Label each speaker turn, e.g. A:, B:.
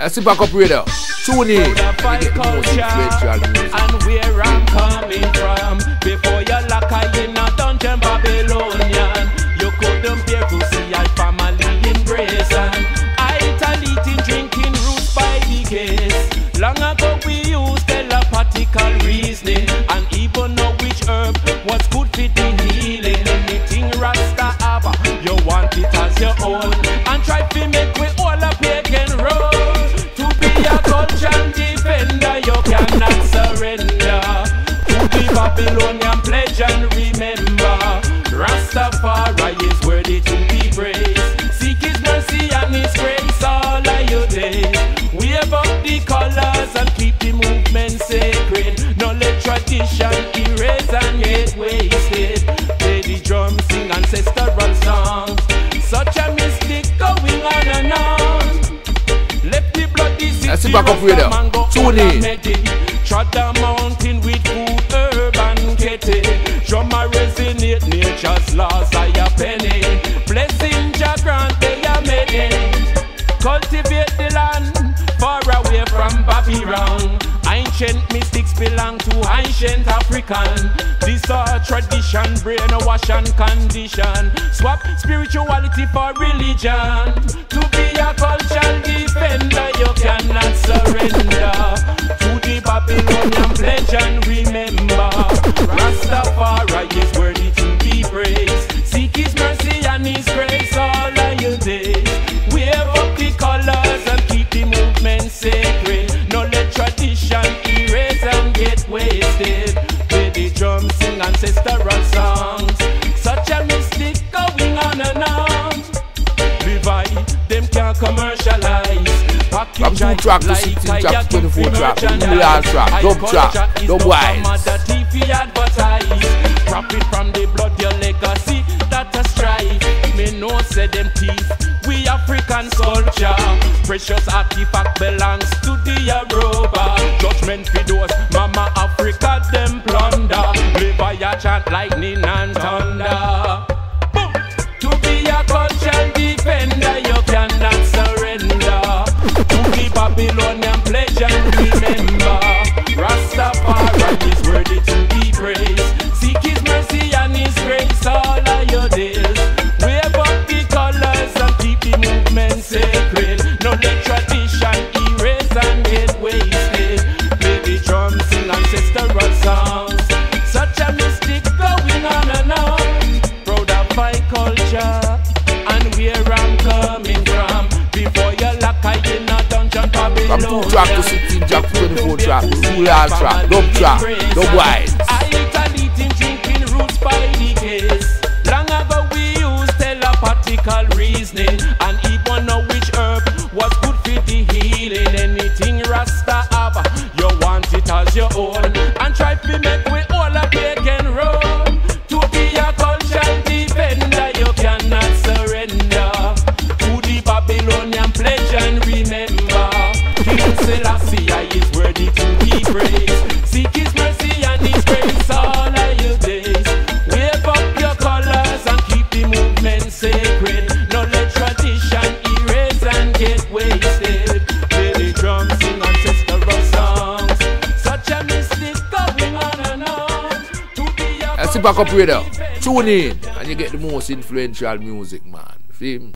A: That's the backup radio. Tune in. You get the most influential music.
B: And where I'm coming from. Before you lock in a dungeon Babylonian, you couldn't bear to see our family in grace. And I eating, drinking roots by the case. Long ago we used telepathical reasoning, and even know which herb was good for the healing. Anything Rasta have, you want it as your own. And try to make we all a pagan road. To be a culture defender, you cannot surrender to the Babylonian pledge. And remember, Rastafari is worthy to be praised. Seek his mercy and his grace all of your days. Wave up the colors and keep the movement sacred. No let tradition erase and get wasted. Play the drum, sing ancestral songs. Such a mystic going on and on. Left the bloody city
A: radio. Tune in.
B: Trod the mountain with food, herb and kitty. Drummer resonate nature's laws are a penny. Blessing Jah grant they are many. Cultivate the land far away from Babylon. Ancient mystics belong to ancient African. This our tradition, brainwash and condition. Swap spirituality for religion. To be a cultural defender, you cannot surrender to the Babylonian pledge. And remember, Rastafari is worthy to be praised. Seek his mercy and his grace all of your days. Wave up the colors and keep the movement sacred. No let tradition erase and get wasted. Play the drum, sing ancestral songs. Such a mystic going on and on. Revive, them can't commercialize.
A: From 2 track to 16 track to 24 track, million track, dub track, dub wise.
B: Profit from the blood, your legacy, that a strife. Me know say them teeth, we African culture. Precious artifact belongs to the Yoruba. Judgment for those, Mama Africa, them plunder. Live by a chant lightning and thunder. Boom. To be a cultural defender, you cannot surrender to the Babylonian pledge. And remember, Rastafari is worthy to be praised. Seek his mercy and his grace all of your days. Wave up the colors and keep the movement sacred. No let tradition erase and get wasted. Play the drum, sing ancestral songs. Such a mystic going on and on. Proud of my culture and where I'm coming from. Before you lock in a dungeon Babylon.
A: From 2 track to 16 track to 24 track, rural track, dub wise.
B: Drinking roots by the case. Long ago we used telepathical reasoning, and even know which herb was good for the healing. Anything Rasta have, you want it as your own. And try to make we all a pagan road. To be a cultural defender, you cannot surrender to the Babylonian pledge. And remember, King Selassie is worthy to be praised. Seek his mercy and his grace all of your days. Wave up your colors and keep the movement sacred. No let tradition erase and get wasted. Play the drum, sing ancestral songs. Such a mystic going on and on. To be a
A: That's the backup radio. Tune in and you get the most influential music, man. Feel me?